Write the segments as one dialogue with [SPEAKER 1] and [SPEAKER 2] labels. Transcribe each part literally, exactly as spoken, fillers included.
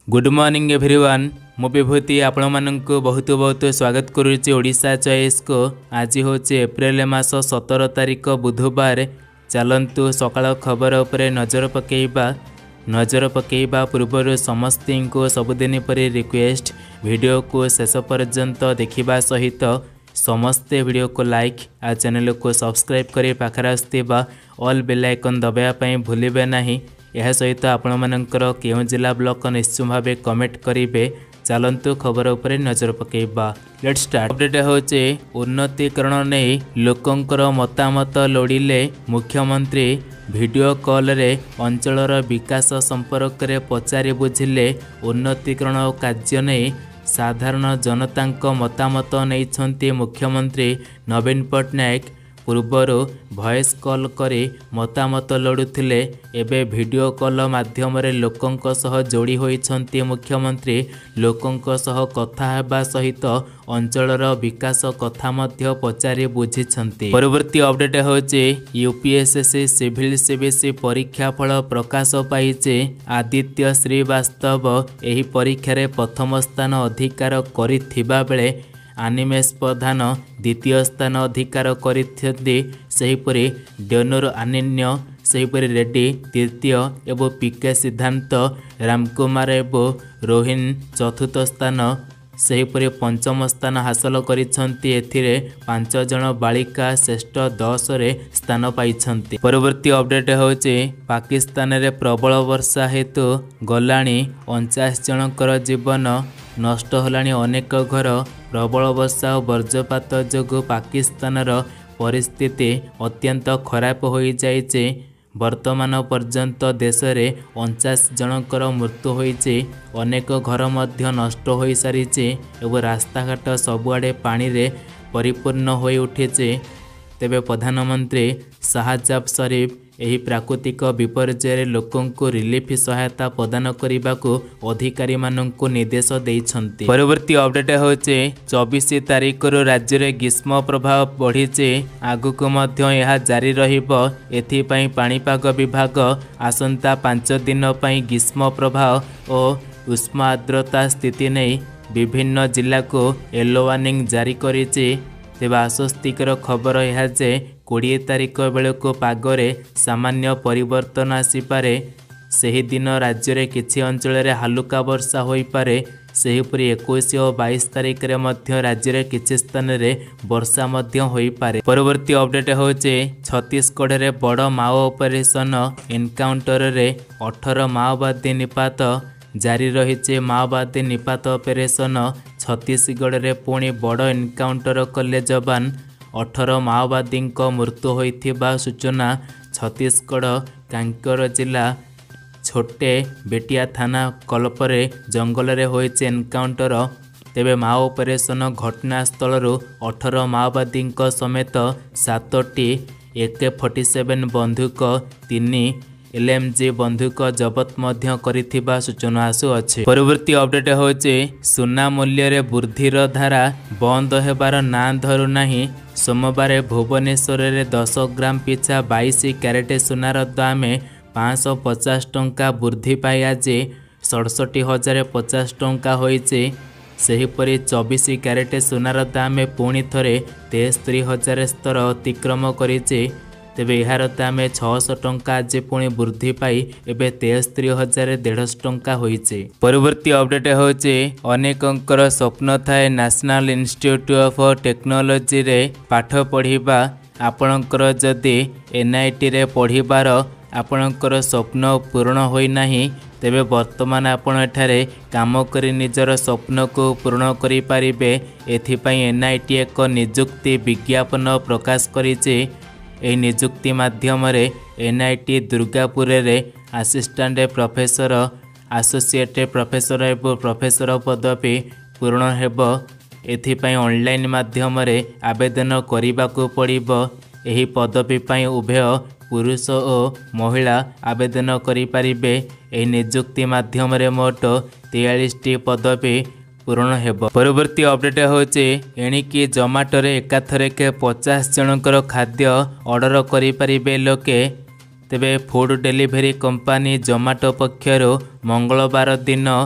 [SPEAKER 1] Good morning everyone मु विभूति आपण मानक बहुत बहुत स्वागत करुच्ची ओडिशा चॉइस को। आज हूँ एप्रिल मास सतर तारिख बुधवार। चलतु सकाळ खबर उपरे नजर पकेइबा। नजर पकेइबा पूर्व समस्त को सबुदिन परि रिक्वेस्ट वीडियो को शेष पर्यंत देखिबा सहित समस्ते वीडियो को लाइक आ चैनल को सब्सक्राइब करी पाखरे आसथिबा ऑल बेल आइकन दबाया पई भूलिबे नाही। यह सहित आपण मानकर केउं जिला ब्लॉक निश्चय भाव कमेंट करेंगे। चलतु खबर उपरे नजर पकेइबा। Let's start. अपडेट होचे उन्नतीकरण नहीं लोकंकर मतामत लोड़िले मुख्यमंत्री वीडियो कॉल रे अंचलर विकास संपर्क रे पचारि बुझिले। उन्नतीकरण कार्य नहीं साधारण जनतांक मतामत नहीं मुख्यमंत्री नवीन पट्टनायक। पूर्वर वॉइस कॉल करी मतामत लोड़ुथिले, एबे वीडियो कॉल माध्यम रे लोकंक सह जोड़ी होइछन्ति मुख्यमंत्री। लोकंक सह कथा हेबा सहित अंचलर विकास कथा मध्य पचारि बुझिछन्ति। परवर्ती अपडेट होचे यूपीएससी सिविल सर्विस परीक्षा फल प्रकाश पाइचे। आदित्य श्रीवास्तव एही परीक्षा रे प्रथम स्थान अधिकार करिथिबा बेले अनिमेष प्रधान द्वितीय स्थान अधिकार करिथियन्ति। सेहिपरि डेनोर अनन्य सेहिपरि रेड्डी तृतीय एवं पीके सिद्धांत रामकुमार एवं रोहिन चतुर्थ स्थान सेहिपरि पंचम स्थान हासिल करिछन्ति। एथिरे पांच जन बालिका श्रेष्ठ दस रे स्थान पाइछन्ति। परवर्ती अपडेट होचे पाकिस्तान रे प्रबल वर्षा हेतु गलाणी उनचास जनकर जीवन नष्ट होलाणी। अनेक घर प्रबल वर्षा और वज्रपात जोगु पाकिस्तान परिस्थिति अत्यंत खराब हो जाइए। वर्तमान पर्यंत देश में उनचास जनकर मृत्यु होइছে। अनेक घर मध्य नष्ट हो सारी और रास्ताघाट सबुआड़े पानी रे परिपूर्ण हो उठिছে। तेबे प्रधानमंत्री शाहजाब शरीफ एही प्राकृतिक विपर्यय लोकों को रिलीफ सहायता प्रदान करने को अधिकारी मानक निर्देश देइछन्ति। परवर्ती अपडेट होचे चौबीस तारिख रु राज्य में ग्रीष्म प्रभाव बढ़ीचे। आगुक मध्य यह जारी रहिबो। एथिपाई पाणीपाग विभाग आसंता पांच दिन पई ग्रीष्म प्रभाव और उष्म आर्द्रता स्थिति नहीं विभिन्न जिला को येलो वार्निंग जारी करिছে। तेज आश्वस्तिकर खबर यह जे कोड़े तारिख बेलू पागरे सामान्य परिवर्तन आसीपे। सही दिन राज्य में किसी अंचल हालुका वर्षा हो पारे। सेहीपरि इक्कीस और बाईस तारिख रे मध्य राज्य में किसी स्थान में वर्षा मध्य हो पारे। परवर्ती अपडेट होचे छत्तीसगढ़ रे बड़ माओ ऑपरेशन एनकाउंटर रे अठारह माओवादी निपात जारी रही। माओवादी निपात ऑपरेशन छत्तीसगढ़ रे पुणी बड़ एनकाउंटर कले जवान। अठारह माओवादी मृत्यु होइथिबा सूचना छत्तीसगढ़ कांकेर जिला छोटे बेटिया थाना कल्परे जंगल रे होइছে एनकाउंटर। तेबे माओ ऑपरेशन घटनास्थल अठारह माओवादी समेत सातटी ए के सैंतालीस बंधुक तीन एलएमजी बंधुक जबत मध्य करिथिबा सूचना आसुअछि। परवर्ती अपडेट होचे सुना मूल्य रे वृद्धिर धारा बंद हेबार ना धरु नाही। सोमवार भुवनेश्वर रे दस ग्राम पिछा बाईस क्यारेट सुनार दाम पाँच सौ पचास टंका वृद्धि पाई आज सड़सठ हजार पचास टंका होइছে। सेहीपरि चौबीस क्यारेट सुनार दाम पुणी थरे तेस्तरी हजार स्तर अतिक्रम करिছে। तेबे यार दाम छःश टंका आज पुणी वृद्धि पाई एबे तेस्तरी हजार देढ़श टंका होइছে। परवर्ती अपडेट होचे अनेकंकर स्वप्न थाए नेशनल इंस्टीट्यूट ऑफ टेक्नोलॉजी रे पाठ पढ़िबा। आपणकर जदि एनआईटी रे पढ़िबार आपणकर स्वप्न पूर्ण होई नाही तेबे वर्तमान आपण एठारे काम करी निजर स्वप्न को पूर्ण करि पारिबे। एथिपाई एनआईटी एक नियुक्ति विज्ञापन प्रकाश करिছে। एही नियुक्ति माध्यम रे एनआईटी दुर्गापुर रे असिस्टेंट प्रोफेसर एसोसिएट प्रोफेसर एवं प्रोफेसर पदवी पूर्ण हेब। एथिपाई ऑनलाइन माध्यम रे आवेदन करिबाकू पड़िबो। एही पदवी पाई उभय पुरुष और महिला आवेदन करि पारिबे। एही नियुक्ति माध्यम रे मोट तैंतालीस टी पदवी पूर्ण हेब। परवर्ती अपडेट होचे एणिकी जोमाटो रे एकाथरके पचास जनकर खाद्य ऑर्डर करि पारिबे लोके। तेबे फूड डेलीवरी कंपनी जोमाटो पक्षर मंगलवार दिन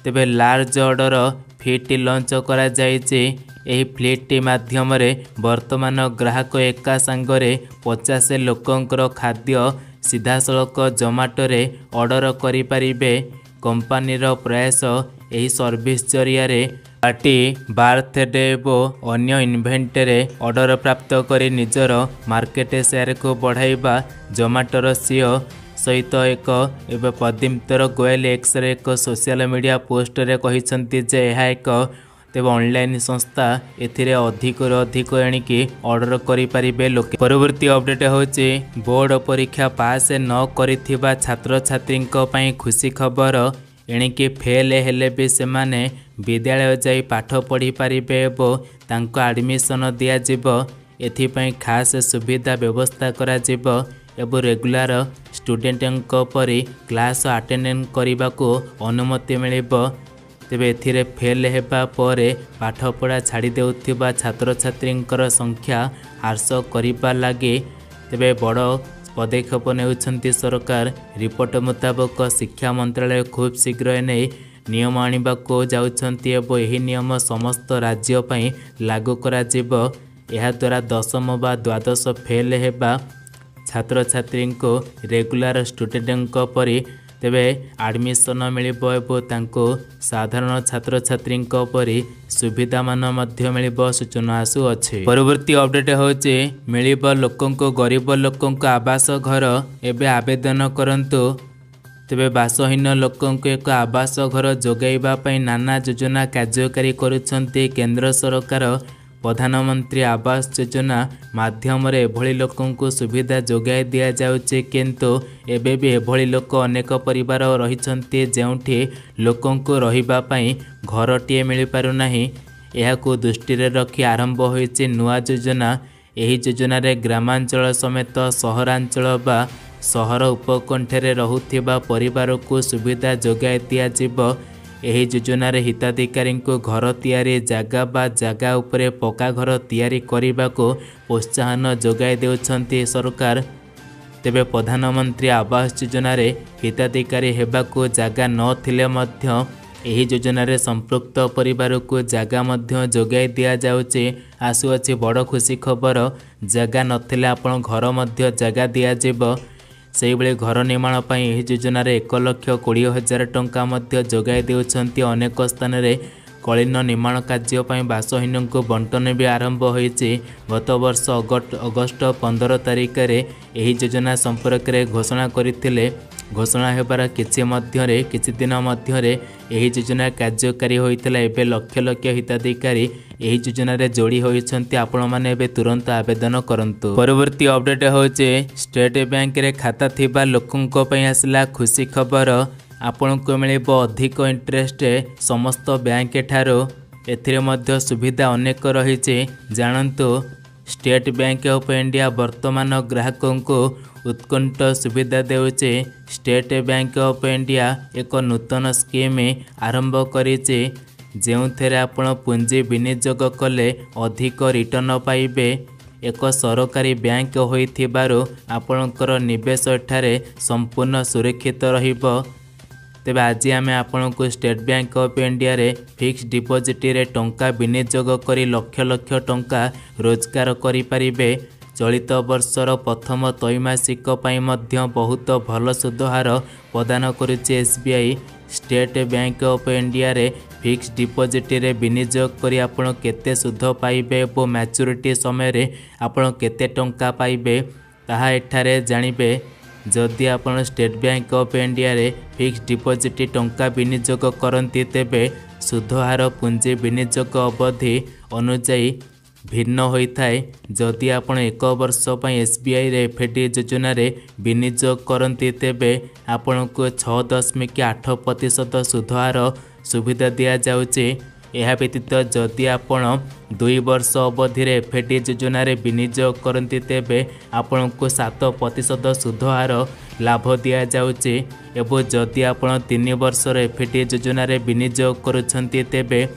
[SPEAKER 1] तेबे लार्ज ऑर्डर फ्लीट लॉन्च करा जायछि। एही फ्लीट माध्यम वर्तमान ग्राहक एका सांगरे पचास लोकंकर खाद्य सीधा सड़क जोमाटोरे ऑर्डर करि परिबे। कंपनीर प्रयास एही सर्विस जरिया पार्टी बर्थडे और अन्य इन्वेंटरे ऑर्डर प्राप्त करी निजर मार्केट शेयर को बढ़ाइबा। जोमाटोर सीओ सहित एक एवं पद्मितर गोयल एक्स रे एक सोशल मीडिया पोस्ट रे कहिसंती जे यह एक तेज ऑनलाइन संस्था एथिरे अधिक अधिक एणिकी ऑर्डर करि परिबे लोके। परवर्ती अपडेट होची बोर्ड परीक्षा पास न करिथिबा छात्र छात्रींको पई खुशी खबर। एणिकी फेल हेले भी सेमाने विद्यालय जाई पाठ पढ़ी पारिबे एवं तांको एडमिशन दिया जिवो। एथिपई खास सुविधा व्यवस्था करा जिवो एवं रेगुलर स्टूडेंट परी क्लास अटेंडेंस करने को अनुमति मिलिबो। तेबे एथिरे फेल हेबा परे पाठ पढ़ा छाड़ी देउथिबा छात्र छात्रींकर संख्या ह्रास करिबा लागे तेबे बड़ पदक्षेप नेउछंती सरकार। रिपोर्ट मुताबक शिक्षा मंत्रालय खूब शीघ्र एने नियम आनिबा को जाउछंती एवं एही नियम समस्त राज्य पई लागू करा जिवो। एहा द्वारा दशम बा द्वादश फेल हेबा छात्र छात्री को रेगुलर स्टूडेंट परी तेबे एडमिशन मिलिबो एवं तांको साधारण छात्र छात्री परी सुविधा मान मध्य मिलिबो सूचना आसु अछि। परवर्ती अपडेट होचे मिलिबो लोकंको गरीब लोकंको आवास घर एबे आवेदन करंतु। तेबे बासहीन लोकंको एक आवास घर जोगाइबा पई नाना योजना कार्यकारी करुछंती केंद्र सरकार। प्रधानमंत्री आवास योजना माध्यम रे एभली लोकं को सुविधा जोगाई दिया जाउचे किंतु एबे भी एभली लोक अनेक परिवार रहिछंती जेउठी लोकं को रहिबा पई घरटिए मिल पारु नाही। एहाकू दृष्टि रे रखी आरंभ होईचे नुआ योजना। एही योजना रे ग्रामांचल समेत सहरांचल बा सहर उपकंठरे रहुथिबा परिवार को सुविधा जोगाई दिया जिवो। एही योजनार हिताधिकारी को घर तैयारी जागा बा जागा उपरे पक्का घर तैयारी करने को प्रोत्साहन जोगाई देउछंती सरकार। तेबे प्रधानमंत्री आवास योजनार हिताधिकारी हेबाको जागा नथिले मध्य एही योजनार संपृक्त परिवार को जागा मध्य जोगाई दिया जाउचे। आसुअछि बड़ खुशी खबर। जागा नथिले आपण घर मध्य जागा दिया जिवो। से बेले घर निर्माण पाई एही योजना रे एक लक्ष कोड़े हजार टंका मध्य जोगाई देउछंती। अनेक स्थान रे कलिन निर्माण कार्य पाई बासहीन को बंटन भी आरंभ होईची। गत वर्ष अगस्ट पंद्रह तारिख रे एही योजना संपर्क रे घोषणा करिथिले। घोषणा हेबार किछि मध्य रे किछि दिन मध्य रे एही योजना कार्यकारी होइतला। एबे लक्ष लक्ष हिताधिकारी एही योजना रे जोड़ी होइछंती। आपण माने एबे तुरंत आवेदन करंतु। परवर्ती अपडेट होचे स्टेट बैंक रे खाता थिबा लोकन को पई आसला खुशी खबर। आपण को मिलिबो अधिक इंटरेस्ट समस्त बैंक ठारो। एथिरे मध्य सुविधा अनेक रहिছে जानंतु। स्टेट बैंक ऑफ इंडिया वर्तमान ग्राहकों को उत्कंठ सुविधा देउचे। स्टेट बैंक ऑफ इंडिया एक नूतन स्कीम आरंभ करिছে जेउथेरे आपण पुंजी विनियोग कले अधिक रिटर्न पाइबे। एक सरकारी बैंक होइथिबारो आपणकर निवेश एठारे संपूर्ण सुरक्षित रहिबो। तेबे आज आम आपण को स्टेट बैंक ऑफ इंडिया रे फिक्स डिपोजिट रे टंका विनियोग करी लक्ष लक्ष टंका रोजगार करि परिबे। चलित वर्षर प्रथम त्रैमासिक पई मध्य बहुत भल सुध हार प्रदान करुचे SBI. State Bank of India रे फिक्स डिपोजिट रे विनियोग करी आपण केते सुध पाइबे और मैच्योरिटी समय रे आपण केते टंका पाइबे ताहा एठारे जानिबे। जदि आपण स्टेट बैंक ऑफ इंडिया रे फिक्स डिपोजिट टंका विनियोग करंती तेबे सुध हार पुंजी विनियोग अवधि अनुसार भिन्न होता है। जदि आपण एक वर्ष पई एसबीआई रे एफडी योजना रे विनियोग करंती तेबे आपण को छह दशमिक आठ प्रतिशत सुध हार सुविधा दिया जाउचे। यह व्यतीत जदि आपण दुई वर्ष अवधि रे एफडी योजना रे विनियोग करंती तेबे आपण को सात प्रतिशत सुध हार लाभ दिया जाउचे। एवं जदि आपण तीन वर्ष रे एफडी योजना रे विनियोग करुछंती तेबे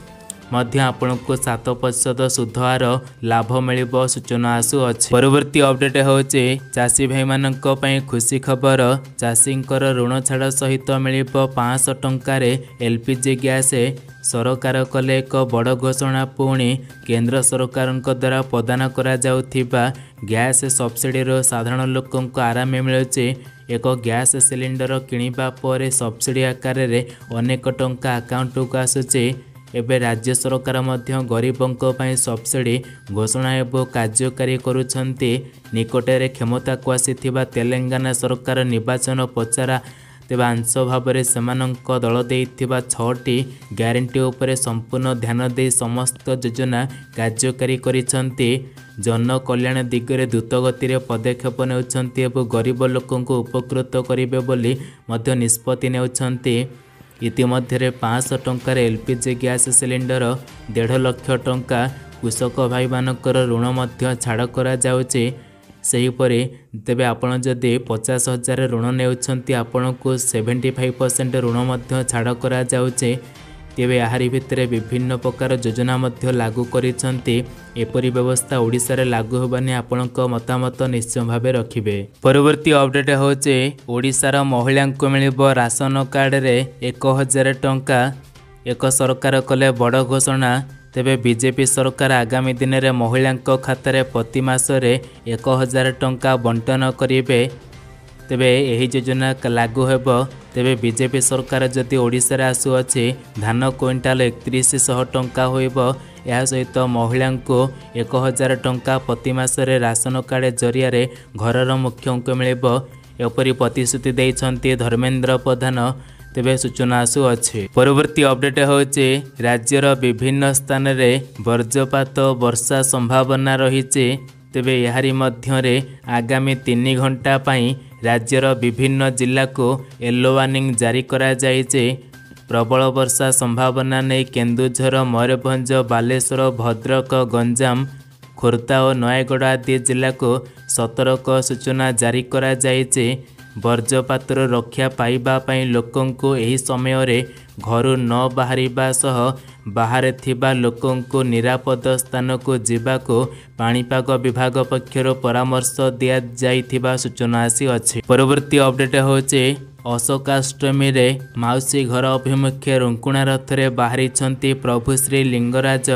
[SPEAKER 1] मध्य आपनको सात प्रतिशत सुध हार लाभ मिलिबो सूचना आसुअछि। परवर्ती अपडेट होचे चाषी भाई मानक पई खुशी खबर। चाषींकर ऋण छाड़ सहित मिलिबो पाँच सौ टंकार एलपीजी गैस। सरकार कले एक बड़ घोषणा। पुणी केंद्र सरकार द्वारा प्रदान करा जाउथिबा गैस सब्सिडी साधारण लोकों को आराम मिलुचे। एक गैस सिलिंडर किनिबा पर सब्सिडी आकार रे अनेक टंका अकाउंट को आसुचे। एबे राज्य सरकार मध्य गरीबों पई सब्सिडी घोषणा एवं कार्यकारी करुछन्ति। निकटरे क्षमता को आसीथिबा तेलंगाना सरकार निर्वाचन पचारा तेबा अंश भाव सेमानंक दल देइथिबा छटी ग्यारंटी उपरे संपूर्ण ध्यान दे समस्त योजना कार्यकारी करिसन्ति। जन कल्याण दिगरे द्रुत गति पदक्षेप नेउछन्ति एवं गरीब लोकों को उपकृत करिवे बोली मध्य निष्पत्ति नेउछन्ति। इतिमध्य पाँच सौ टंकार एलपीजी गैस सिलिंडर डेढ़ लक्ष टंका कृषक भाई मानकर ऋण मध्य छाड़ करा जाउछि। सेहीपरि तेबे आपण जदि पचास हजार ऋण नेउछन्ति आपण को सेवेंटी फाइव परसेंट ऋण मध्य छाड़ करा जाउछि। तेबे याहारी भितरे विभिन्न प्रकार योजना मध्य लागू करिसन्ति। एपरि व्यवस्था ओडिशा रे लागू होबानी आपणक मतामत निश्चय भावे रखिबे। परवर्ती अपडेट होचे ओडिशार महिला को मिलिबो राशन कार्ड रे एक हजार टंका। एक सरकार कले बड़ घोषणा। तेबे बीजेपी सरकार आगामी दिन में महिला खातार प्रति मासरे एक हजार टंका बंटन करिवे। तेबे यही योजना लागू हेब। तेबे बीजेपी सरकार जदि ओडिशा रे आसुअछि धान क्विंटाल एकतीस सौ टंका होइब। या सहित महिला को एक हजार टंका प्रति मासरे राशन कार्ड जरिया रे घरर मुख्यों को मिलिब। एपरि प्रतिश्रुति देइछन्ति धर्मेंद्र प्रधान। तेबे सूचना आसुअछि। परवर्ती अपडेट होचे राज्यर विभिन्न स्थान रे वज्रपात वर्षा संभावना रहिছে। तेबे याहारी मध्य रे आगामी तीन घंटा पाई राज्यर विभिन्न जिला को येलो वार्निंग जारी करा जाइছে। प्रबल वर्षा संभावना नहीं केन्दुझर मयूरभंज बालेश्वर भद्रक गंजाम खोर्धा और नयगढ़ आदि जिला को सतर्क सूचना जारी करा जाइছে। वज्रपातर रक्षा पाइबा पई लोकों को एही समय रे घरु न बाहरिबा सह बाहर थिबा लोकों को निरापद स्थान को जीवा को पाणीपाग विभाग पक्षर परामर्श दिया जाइथिबा सूचना आसी अछि। परवर्ती अपडेट होचे अशोकाष्टमी रे माउसी घर अभिमुखे रुंकुणा रथ रे बाहरी छंती प्रभु श्री लिंगराज।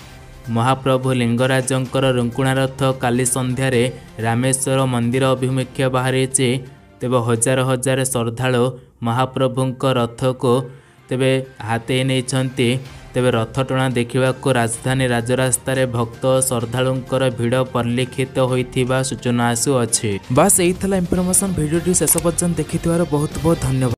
[SPEAKER 1] महाप्रभु लिंगराजंकर रुंकुणा रथ काली संध्या रे रामेश्वर मंदिर अभिमुखे बाहरी। तेबे हजार हजार श्रद्धालु महाप्रभुंक रथ को तेबे हाथे नहीं। तेबे रथ टଣା देखा राजधानी राजरास्तार भक्त श्रद्धालुंकर भिड़ परिलक्षित होइथिबा सूचना आसुअछि। बस एही थला इंफॉर्मेशन वीडियो शेष पर्यंत देखिथिबार बहुत बहुत धन्यवाद।